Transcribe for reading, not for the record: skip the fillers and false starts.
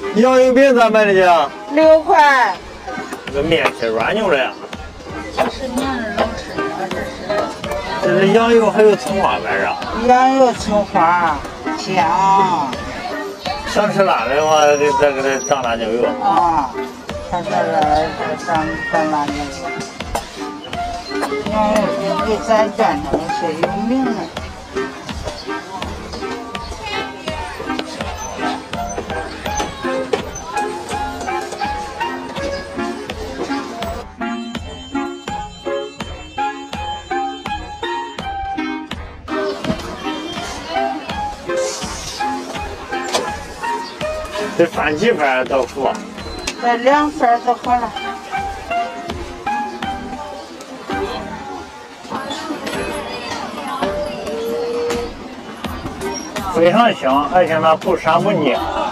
羊油饼咋卖的去 ？6块。 这个面皮软牛的呀。 这是年肉吃的， 这是羊油还有葱花摆上。 羊油葱花香。 想吃辣的话，再给它上辣椒油。 啊，它这上辣椒油。羊油饼在咱镇上是有名的。 这饭几份豆腐？ 这2份就好了。 非常香，而且呢不膻不腻。